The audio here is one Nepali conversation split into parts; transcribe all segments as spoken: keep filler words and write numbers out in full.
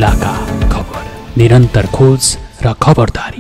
जिल्लाका खबर, निरन्तर खोज र खबरदारी।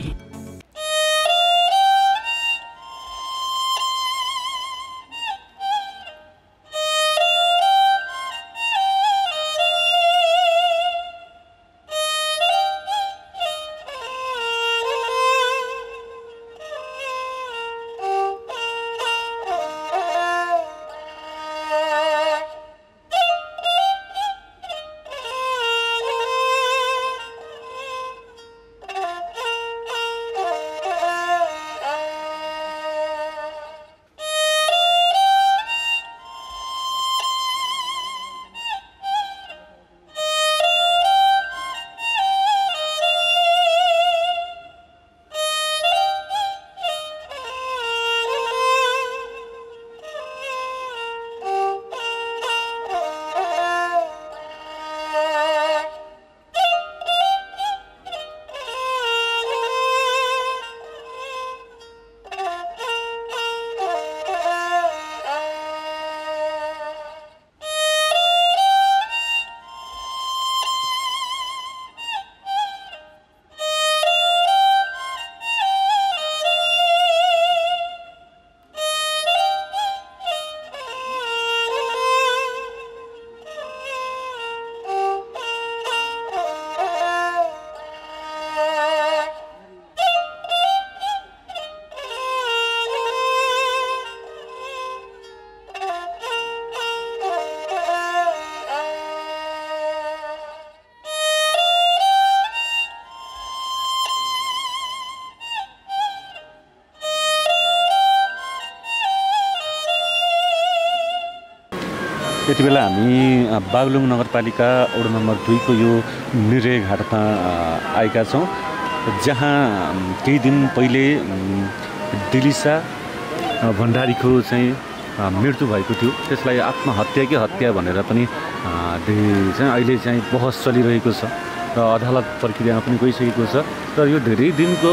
यति बेला हामी बागलुङ नगरपालिका वडा नम्बर दुई को यो निर्णय घाटमा आएका छौँ, जहाँ केही दिन पहिले दिलिसा भण्डारीको चाहिँ मृत्यु भएको थियो। त्यसलाई आत्महत्या कि हत्या भनेर पनि चाहिँ अहिले चाहिँ बहस चलिरहेको छ र अदालत प्रक्रियामा पनि गइसकेको छ। र यो धेरै दिनको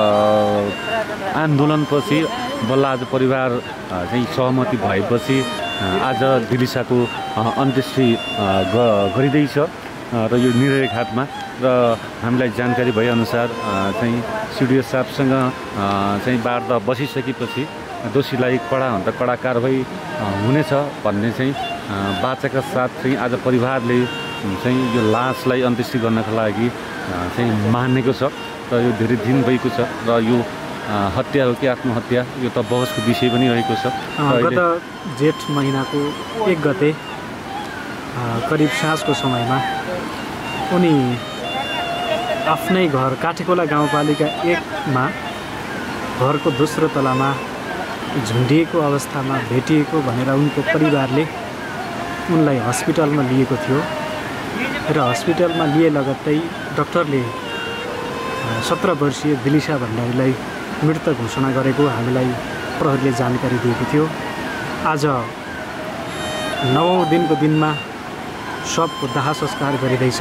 आन्दोलनपछि बल्ल आज परिवार चाहिँ सहमति भएपछि आज दिलिसाको अन्त्येष्टि गरिँदैछ र यो निर्णय घाटमा। र हामीलाई जानकारी भएअनुसार चाहिँ सिडिओ साहबसँग चाहिँ वार्ता बसिसकेपछि दोषीलाई कडाभन्दा कडा कारबाही हुनेछ भन्ने चाहिँ बाचाका साथ चाहिँ आज परिवारले चाहिँ यो लासलाई अन्त्येष्टि गर्नका लागि चाहिँ मानेको छ। र यो धेरै दिन भएको छ र यो हत्या हो कि आत्महत्या यो त बहसको विषय पनि रहेको छ। गत जेठ महिनाको एक गते करिब साँझको समयमा उनी आफ्नै घर काठेकोला गाउँपालिका एकमा घरको दोस्रो तलामा झुन्डिएको अवस्थामा भेटिएको भनेर उनको परिवारले उनलाई हस्पिटलमा लिएको थियो र हस्पिटलमा लिए लगत्तै डाक्टरले सत्र वर्षीय दिलिसा भण्डारीलाई मृत घोषणा गरेको हामीलाई प्रहरीले जानकारी दिएको थियो। आज नवौं दिनको दिनमा शवको दाह संस्कार गरिँदैछ।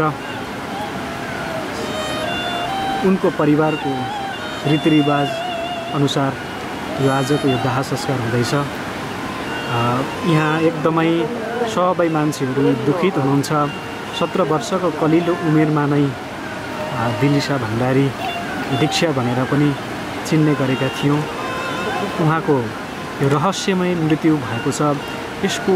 उनको परिवारको रीतिरिवाज अनुसार यो आजको यो दाह संस्कार हुँदैछ। यहाँ एकदमै सबै मान्छेहरू दुखित हुनुहुन्छ। सत्र वर्षको कलिलो उमेरमा नै दिलिसा भण्डारी दीक्षा भनेर पनि चिन्ने गरेका थियौँ। उहाँको यो रहस्यमय मृत्यु भएको छ। यसको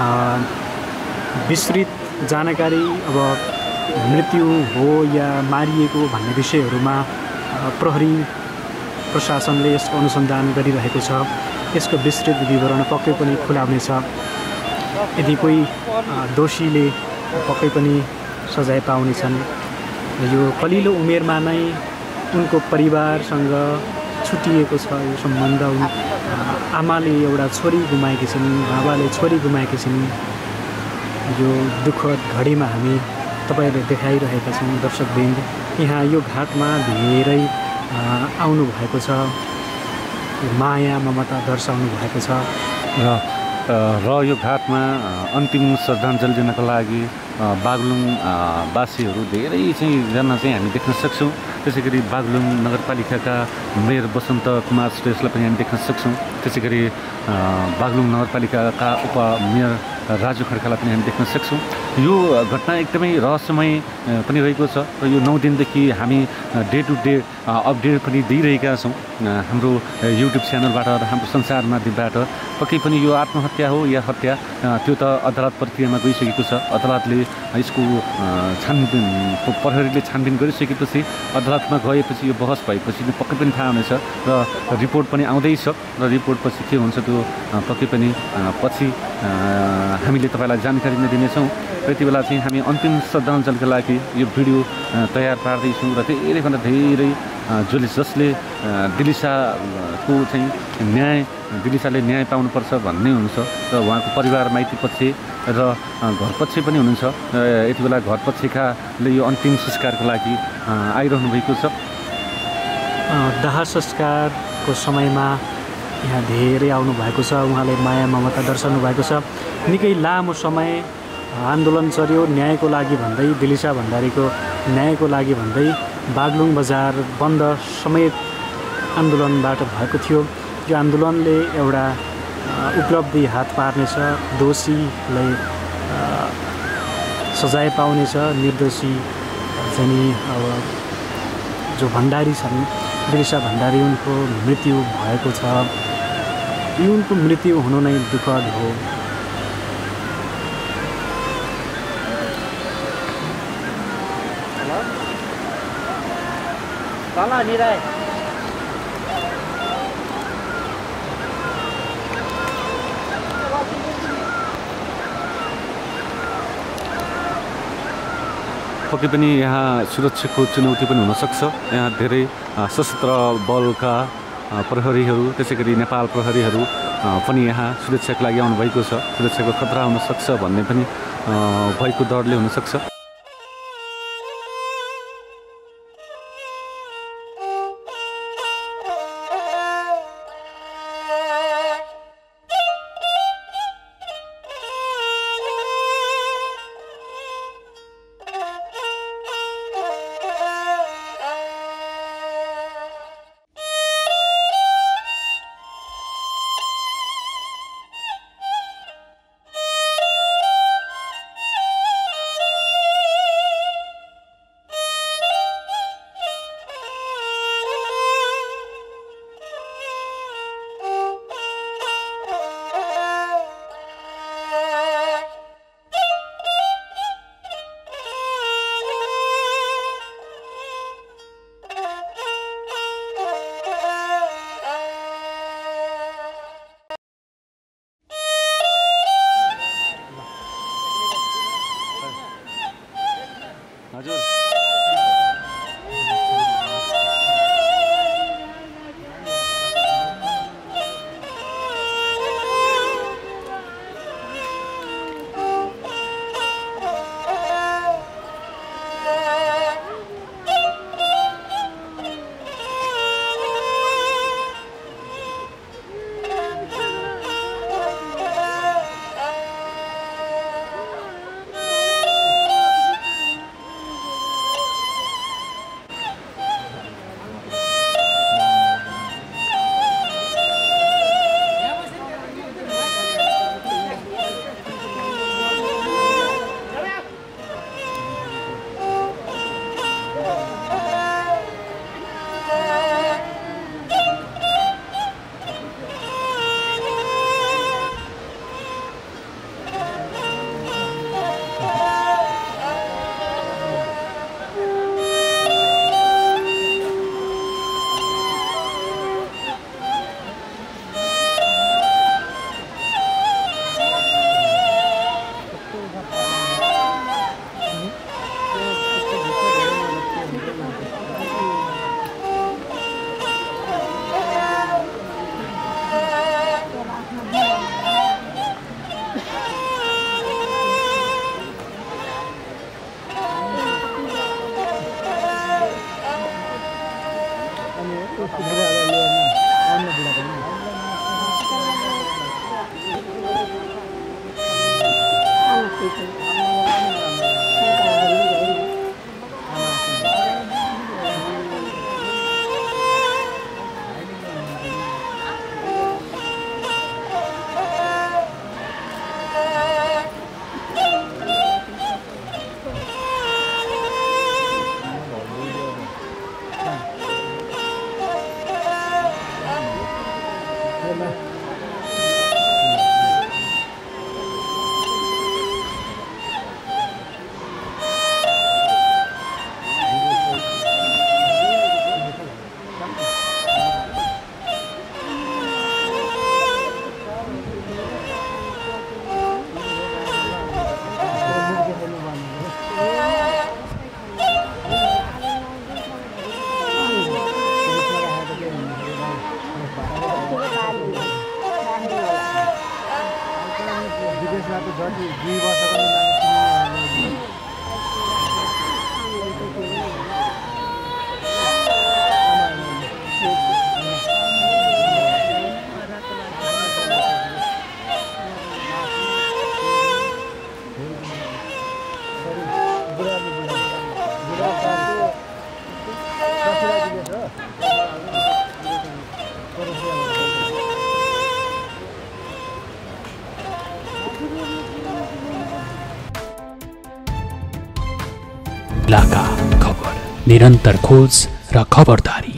विस्तृत जानकारी अब मृत्यु हो या मारिएको भन्ने विषयहरूमा प्रहरी प्रशासनले यसको अनुसन्धान गरिरहेको छ। यसको विस्तृत विवरण पक्कै पनि खुलाउनेछ। यदि कोही दोषीले पक्कै पनि सजाय पाउनेछन्। यो कलिलो उमेरमा नै उनको परिवारसँग छुटिएको छ यो सम्बन्ध। आमाले एउटा छोरी गुमाएकी छिन्, बाबाले छोरी गुमाएकी छिन्। यो दुःखद घडीमा हामी तपाईहरुले देखाइरहेका छौँ दर्शकवृन्द। यहाँ यो घाटमा धेरै आउनु भएको छ, माया ममता दर्शाउनु भएको छ र र यो घाटमा अन्तिम श्रद्धाञ्जली दिनका लागि बागलुङ वासीहरू धेरै चाहिँ जना चाहिँ हामी देख्न सक्छौँ। त्यसै गरी बागलुङ नगरपालिकाका मेयर बसन्त कुमार श्रेष्ठलाई पनि हामी देख्न सक्छौँ। त्यसै गरी बागलुङ नगरपालिकाका उपमेयर राजु खड्कालाई पनि हामी देख्न सक्छौँ। र यो घटना एकदमै रहस्यमय पनि रहेको छ र यो नौ दिनदेखि हामी डे टु डे अपडेट पनि दिइरहेका छौँ हाम्रो युट्युब च्यानलबाट र हाम्रो सञ्चार माध्यमबाट। पक्कै पनि यो आत्महत्या हो या हत्या त्यो त अदालत प्रक्रियामा गइसकेको छ। अदालतले यसको छानबिन प्रहरीले छानबिन गरिसकेपछि अदालतमा गएपछि यो बहस भएपछि पक्कै पनि थाहा हुनेछ र रिपोर्ट पनि आउँदैछ र रिपोर्ट पछि के हुन्छ त्यो पक्कै पनि पछि हामीले तपाईँलाई जानकारी नै दिनेछौँ। त्यति बेला चाहिँ हामी अन्तिम श्रद्धाञ्जलीका लागि यो भिडियो तयार पार्दैछौँ र धेरैभन्दा धेरै जसले जसले दिलिसाको चाहिँ न्याय दिलिसाले न्याय पाउनुपर्छ भन्ने हुन्छ र उहाँको परिवार माइती पक्ष र घर पक्ष पनि हुनुहुन्छ। यति बेला घर पक्षकाले यो अन्तिम संस्कारको लागि आइरहनु भएको छ। दाह संस्कारको समयमा यहाँ धेरै आउनु भएको छ। उहाँले माया ममता दर्शाउनु भएको छ। निकै लामो समय आन्दोलन चर्यो न्यायको लागि भन्दै, दिलिसा भण्डारीको न्यायको लागि भन्दै बागलुङ बजार बन्द समेत आन्दोलनबाट भएको थियो। यो आन्दोलनले एउटा उपलब्धि हात पार्नेछ, दोषीलाई सजाय पाउनेछ, निर्दोषी चाहिँ अब जो भण्डारी छन् दिलिसा भण्डारी उनको मृत्यु भएको छ। उनको मृत्यु हुनु नै दुःखद हो। पक्कै पनि यहाँ सुरक्षाको चुनौती पनि हुनसक्छ। यहाँ धेरै सशस्त्र बलका प्रहरीहरू त्यसै गरी नेपाल प्रहरीहरू पनि यहाँ सुरक्षाको लागि आउनुभएको छ। सुरक्षाको खतरा हुनसक्छ भन्ने पनि भएको डरले हुनसक्छ। इलाका खबर, निरन्तर खोज र खबरदारी।